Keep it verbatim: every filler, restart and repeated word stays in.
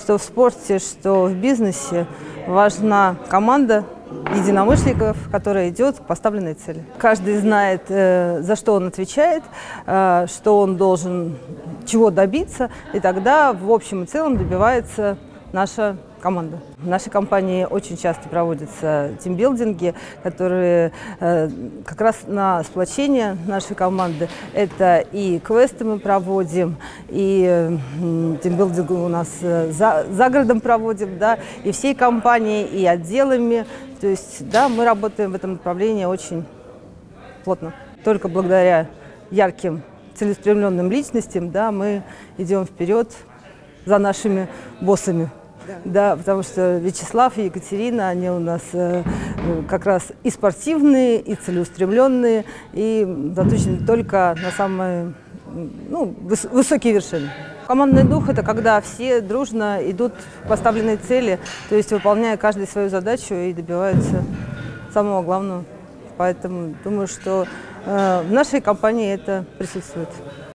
что в спорте, что в бизнесе важна команда единомышленников, которая идет к поставленной цели. Каждый знает, за что он отвечает, что он должен чего добиться, и тогда в общем и целом добивается наша команда. В нашей компании очень часто проводятся тимбилдинги, которые э, как раз на сплочение нашей команды. Это и квесты мы проводим, и э, тимбилдинг у нас э, за, за городом проводим, да, и всей компанией, и отделами. То есть, да, мы работаем в этом направлении очень плотно. Только благодаря ярким, целеустремленным личностям, да, мы идем вперед за нашими боссами. Да, потому что Вячеслав и Екатерина, они у нас э, как раз и спортивные, и целеустремленные, и заточены только на самые ну, выс высокие вершины. Командный дух – это когда все дружно идут к поставленной цели, то есть выполняя каждый свою задачу и добиваются самого главного. Поэтому думаю, что э, в нашей компании это присутствует.